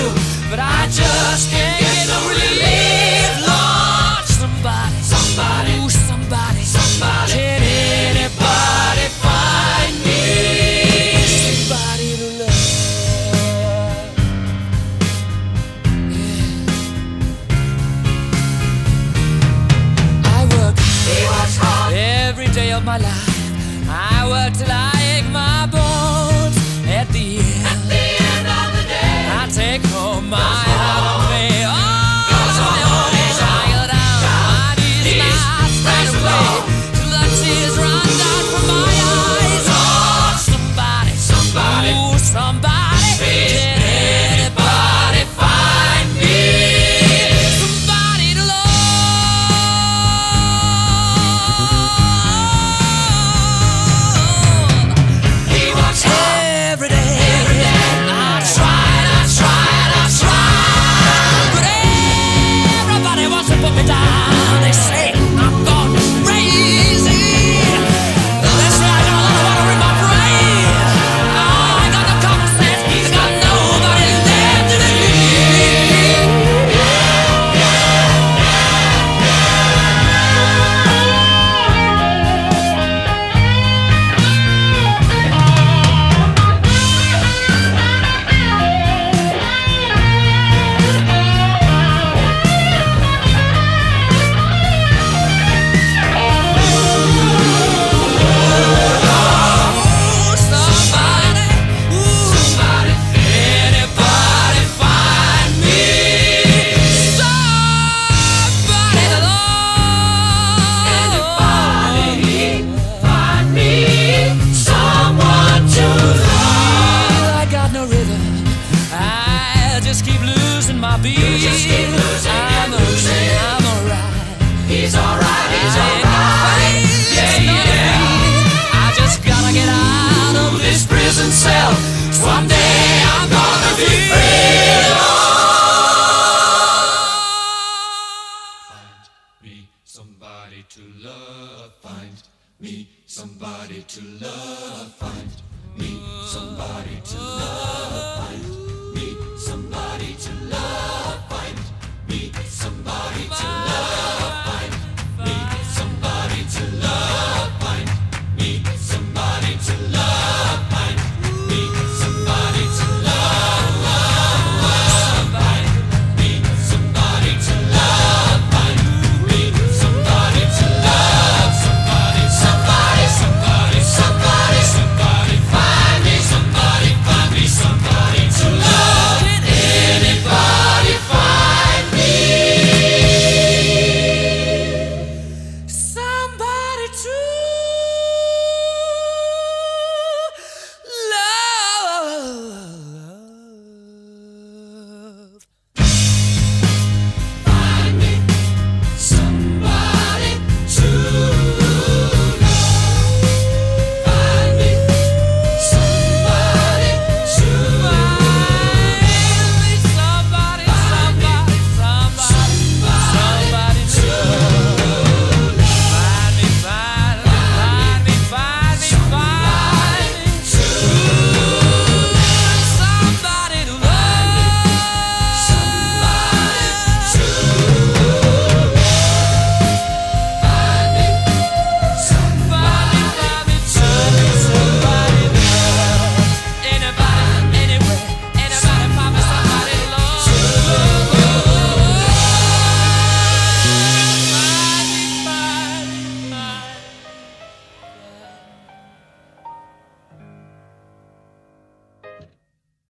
but I just can't get no relief. Lord, somebody, somebody, ooh, somebody, somebody. Can anybody find me somebody to love? Yeah. I work hard every day of my life. I work till I ache my bones. At the end of the day, I take home my hard pay. All on the old tired out, my knees right away till the tears run down from my eyes. Oh, somebody, somebody, ooh, somebody, can anybody find me somebody to love? Every day, I try, but everybody wants to put me down. They say I'm gone crazy. They say I got a lot of water in my brain. Oh, I got no common sense. I got nobody left to my beat. You just keep losing, I'm alright. He's alright, he's alright. Yeah, yeah. I just gotta get out of this prison cell. One day I'm gonna be free. Find me somebody to love. Find me somebody to love. Find me somebody to love.